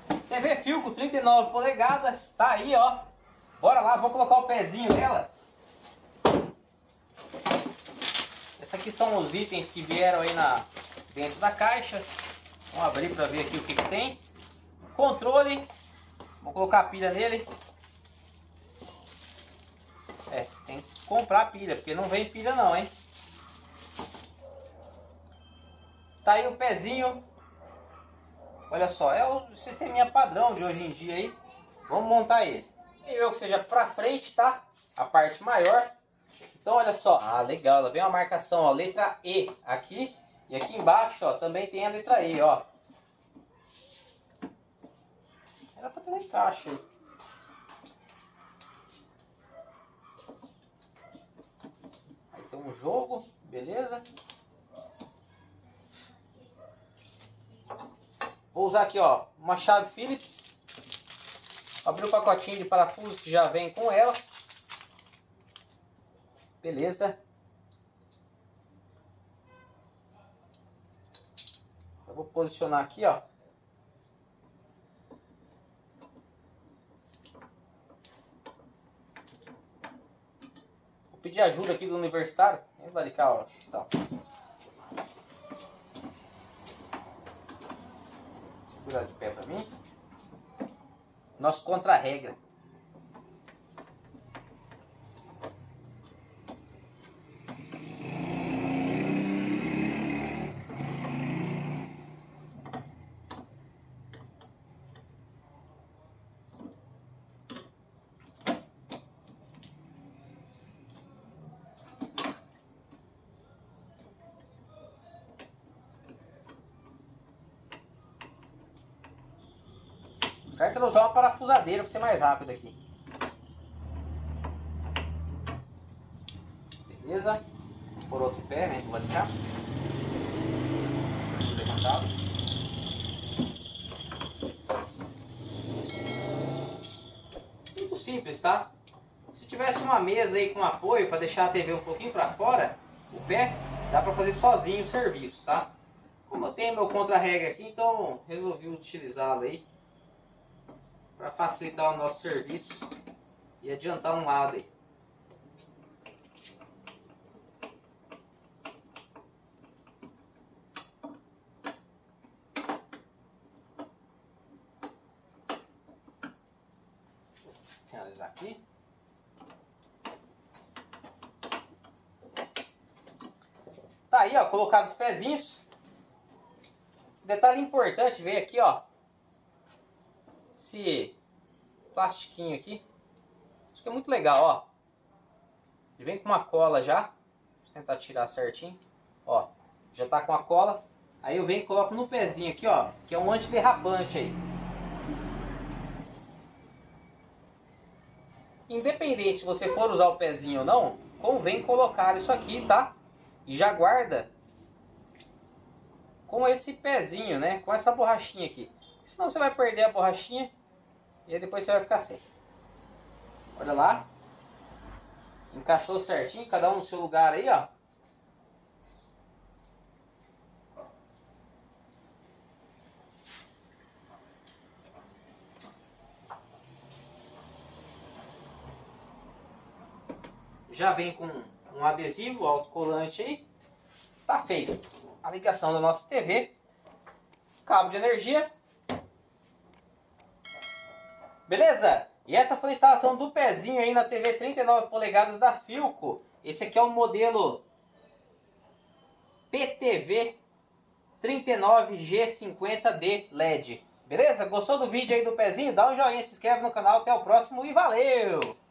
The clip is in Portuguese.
TV Philco 39 polegadas, tá aí, ó. Bora lá, vou colocar o pezinho nela. Esses aqui são os itens que vieram aí dentro da caixa. Vamos abrir para ver aqui o que tem. Controle. Vou colocar a pilha nele. Tem que comprar a pilha, porque não vem pilha não, hein. Tá aí o pezinho. Olha só, é o sisteminha padrão de hoje em dia aí. Vamos montar ele. Eu que seja pra frente, tá? A parte maior. Então olha só. Ah, legal. Ela vem uma marcação, ó. Letra E aqui. E aqui embaixo, ó, também tem a letra E, ó. Era pra ter um encaixe aí. Aí tem um jogo, beleza? Vou usar aqui, ó, uma chave Phillips. Abrir o pacotinho de parafuso que já vem com ela. Beleza. Eu vou posicionar aqui, ó. Vou pedir ajuda aqui do universitário. Vamos lá de cá, ó. Então. Segurar de pé pra mim. Nosso contra-regra. Certo? Eu usar uma parafusadeira para ser mais rápido aqui. Beleza? Por outro pé, né? Do lado de cá. Levantado. Muito simples, tá? Se tivesse uma mesa aí com apoio para deixar a TV um pouquinho para fora, o pé, dá para fazer sozinho o serviço, tá? Como eu tenho meu contra-regra aqui, então resolvi utilizá-lo aí para facilitar o nosso serviço e adiantar um lado aí. Vou finalizar aqui. Tá aí, ó, colocado os pezinhos. Detalhe importante, veio aqui, ó, esse plastiquinho aqui. Isso que é muito legal, ó. Ele vem com uma cola já. Vou tentar tirar certinho. Ó, já tá com a cola. Aí eu venho e coloco no pezinho aqui, ó, que é um antiderrapante aí. Independente se você for usar o pezinho ou não, convém colocar isso aqui, tá? E já guarda com esse pezinho, né? Com essa borrachinha aqui. Senão você vai perder a borrachinha e aí depois você vai ficar sem. Olha lá. Encaixou certinho, cada um no seu lugar aí, ó. Já vem com um adesivo autocolante aí. Tá feito a ligação da nossa TV. Cabo de energia. Beleza? E essa foi a instalação do pezinho aí na TV 39 polegadas da Philco. Esse aqui é o modelo PTV 39G50D LED. Beleza? Gostou do vídeo aí do pezinho? Dá um joinha, se inscreve no canal. Até o próximo e valeu!